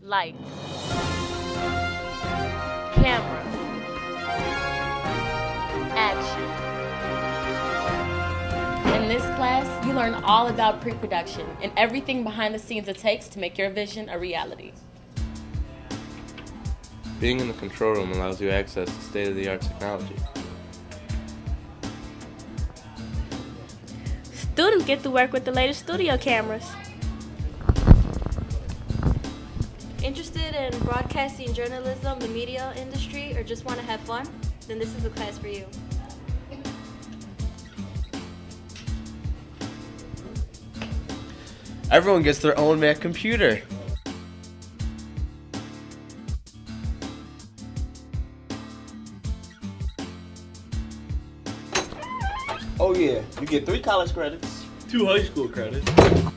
Lights. Camera. Action. In this class, you learn all about pre-production and everything behind the scenes it takes to make your vision a reality. Being in the control room allows you access to state-of-the-art technology. Students get to work with the latest studio cameras. Interested in broadcasting, journalism, the media industry, or just want to have fun? Then this is the class for you. Everyone gets their own Mac computer. Oh yeah, you get 3 college credits, 2 high school credits,